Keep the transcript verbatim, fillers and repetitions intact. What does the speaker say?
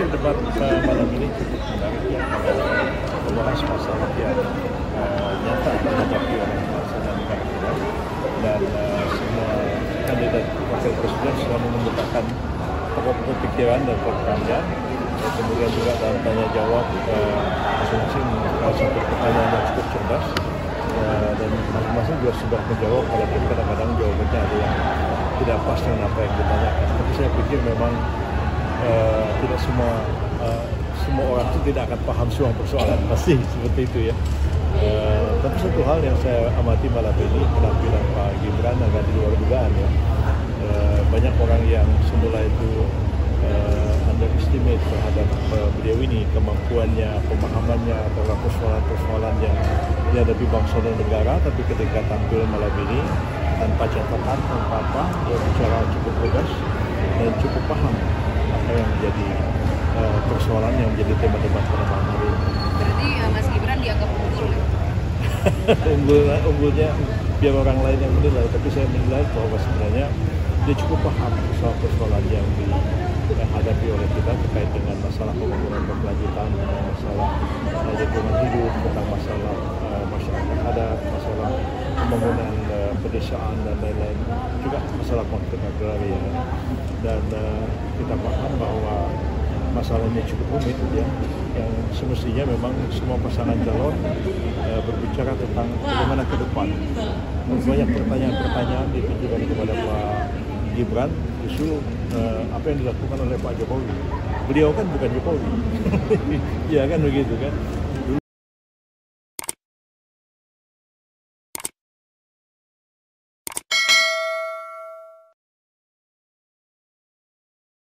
pikir debat uh, malam ini cukup menarik ya, kalau membahas masalah yang uh, nyata dihadapi oleh bangsa dan negara kita, dan uh, semua kandidat wakil presiden sudah mengemukakan pokok-pokok pikiran dan program. Kemudian juga dalam tanya jawab uh, masing-masing uh, satu pertanyaan yang cukup cerdas, uh, dan masing-masing juga sudah menjawab, walaupun kadang-kadang jawabannya ada yang tidak pas dengan apa yang ditanyakan. Tapi saya pikir memang uh, tidak semua uh, semua orang itu tidak akan paham semua persoalan, pasti seperti itu ya. Uh, tapi satu hal yang saya amati malam ini, penampilan Pak Gibran agak di luar dugaan ya. Uh, banyak orang yang semula itu uh, underestimate terhadap uh, beliau ini, kemampuannya, pemahamannya terhadap persoalan-persoalan yang dihadapi bangsa dan negara, tapi ketika tampil malam ini tanpa catatan, tanpa apa, dia bicara cukup lugas dan cukup paham apa yang menjadi uh, persoalan yang menjadi tema debat pada malam hari ini. Berarti uh, Mas Gibran dianggap unggul ya? Unggul, unggulnya biar orang lain yang menilai, tapi saya menilai bahwa sebenarnya dia cukup paham persoalan-persoalan yang dihadapi oleh kita terkait dengan masalah pembangunan berkelanjutan, masalah uh, lingkungan hidup, tentang masalah uh, masyarakat adat, masalah pembangunan uh, pedesaan dan lain-lain, juga masalah konflik agraria. Dan uh, kita paham bahwa masalahnya cukup rumit ya, yang semestinya memang semua pasangan calon uh, berbicara tentang bagaimana ke depan. Banyak pertanyaan-pertanyaan ditujukan kepada Pak Gibran, justru uh, apa yang dilakukan oleh Pak Jokowi. Beliau kan bukan Jokowi, ya kan begitu kan.